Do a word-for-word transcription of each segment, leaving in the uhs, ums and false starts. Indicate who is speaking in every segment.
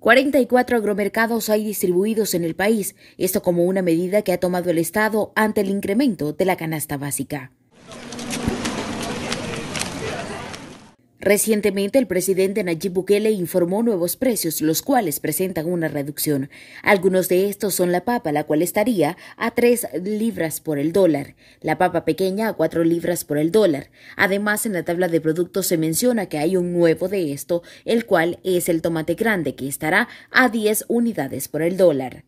Speaker 1: cuarenta y cuatro agromercados hay distribuidos en el país, esto como una medida que ha tomado el Estado ante el incremento de la canasta básica. Recientemente, el presidente Nayib Bukele informó nuevos precios, los cuales presentan una reducción. Algunos de estos son la papa, la cual estaría a tres libras por el dólar, la papa pequeña a cuatro libras por el dólar. Además, en la tabla de productos se menciona que hay un nuevo de esto, el cual es el tomate grande, que estará a diez unidades por el dólar.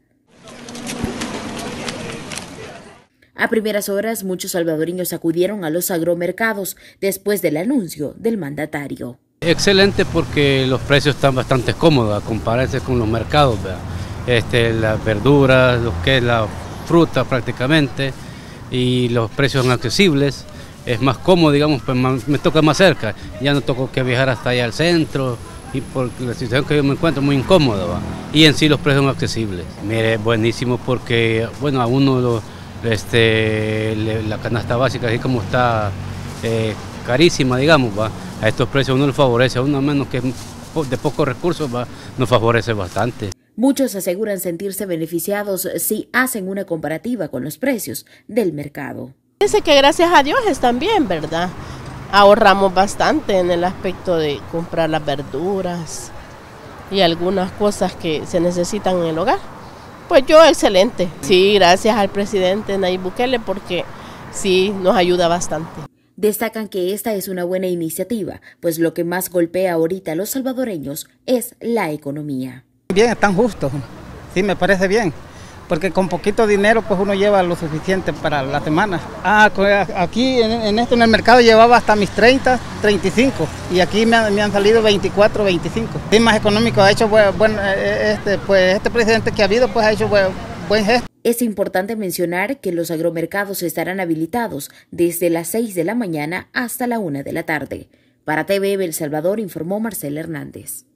Speaker 1: A primeras horas, muchos salvadoreños acudieron a los agromercados después del anuncio del mandatario.
Speaker 2: Excelente, porque los precios están bastante cómodos a compararse con los mercados, ¿verdad? Este, las verduras, lo que es la fruta prácticamente, y los precios son accesibles. Es más cómodo, digamos, pues me toca más cerca, ya no tengo que viajar hasta allá al centro, y por la situación que yo me encuentro muy incómoda, ¿verdad? Y en sí los precios son accesibles. Mire, buenísimo, porque bueno, a uno lo Este, la canasta básica, así como está eh, carísima, digamos, va, a estos precios uno le favorece, a uno menos que de pocos recursos, va, nos favorece bastante.
Speaker 1: Muchos aseguran sentirse beneficiados si hacen una comparativa con los precios del mercado.
Speaker 3: Dice que gracias a Dios están bien, ¿verdad? Ahorramos bastante en el aspecto de comprar las verduras y algunas cosas que se necesitan en el hogar. Pues yo, excelente. Sí, gracias al presidente Nayib Bukele, porque sí nos ayuda bastante.
Speaker 1: Destacan que esta es una buena iniciativa, pues lo que más golpea ahorita a los salvadoreños es la economía.
Speaker 4: Bien, están justos. Sí, me parece bien, porque con poquito dinero pues uno lleva lo suficiente para la semana. Ah, aquí en, en esto en el mercado llevaba hasta mis treinta, treinta y cinco, y aquí me han, me han salido veinticuatro, veinticinco. Sí, más económico, ha hecho buen, buen este, pues este presidente que ha habido pues ha hecho buen, buen gesto.
Speaker 1: Es importante mencionar que los agromercados estarán habilitados desde las seis de la mañana hasta la una de la tarde. Para T V El Salvador informó Marcela Hernández.